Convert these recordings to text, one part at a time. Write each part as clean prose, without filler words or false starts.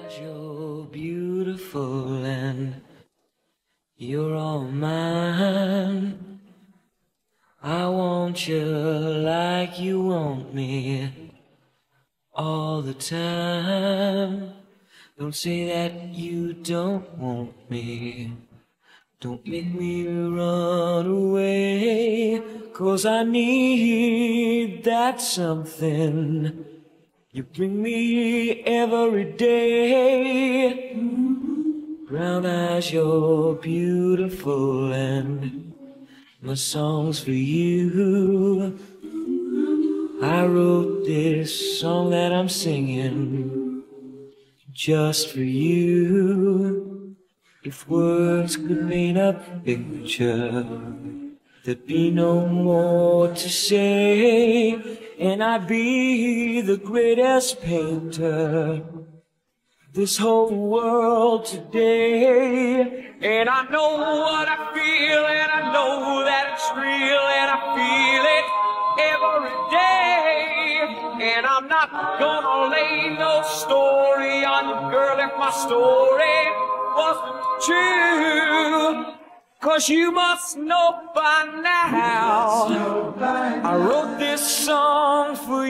You're beautiful and you're all mine. I want you like you want me all the time. Don't say that you don't want me. Don't make me run away, 'cause I need that something you bring me every day. Brown eyes, you're beautiful and my song's for you. I wrote this song that I'm singing just for you. If words could paint a picture, there'd be no more to say, and I'd be the greatest painter this whole world today. And I know what I feel, and I know that it's real, and I feel it every day. And I'm not gonna lay no story on you, girl, if my story wasn't true. 'Cause you must know by now, I wrote this song for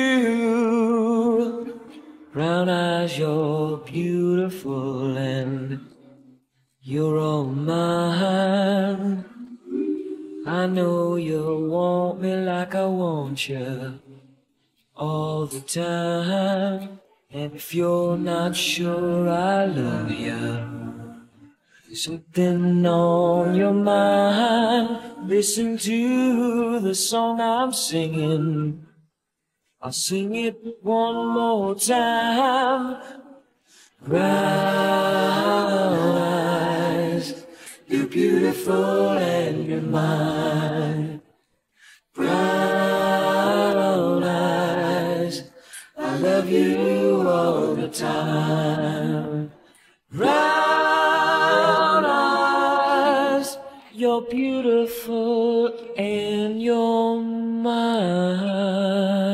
you. Brown eyes, you're beautiful and you're all mine. I know you want me like I want you all the time. And if you're not sure I love you, there's something on your mind. Listen to the song I'm singing. I'll sing it one more time. Brown eyes, you're beautiful and you're mine. Brown eyes, I love you all the time. Brown eyes, you're beautiful and you're mine.